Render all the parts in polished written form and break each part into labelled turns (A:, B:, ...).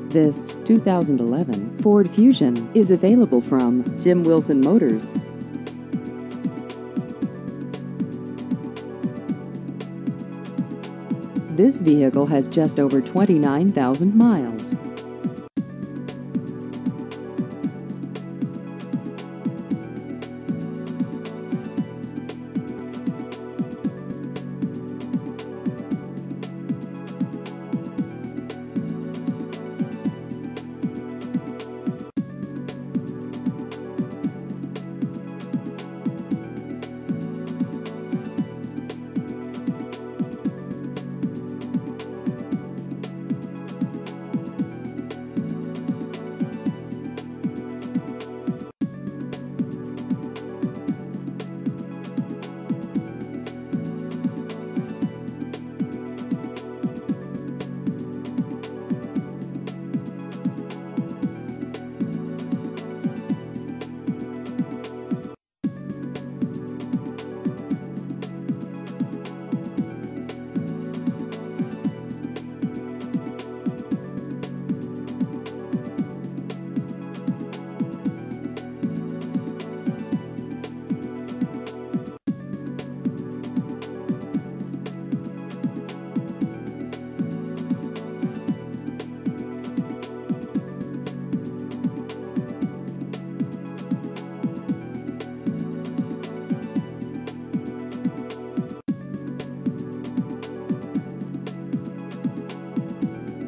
A: This 2011 Ford Fusion is available from Jim Wilson Motors. This vehicle has just over 29,000 miles.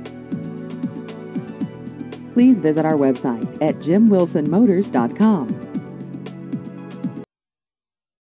A: Please visit our website at jimwilsonmotors.com.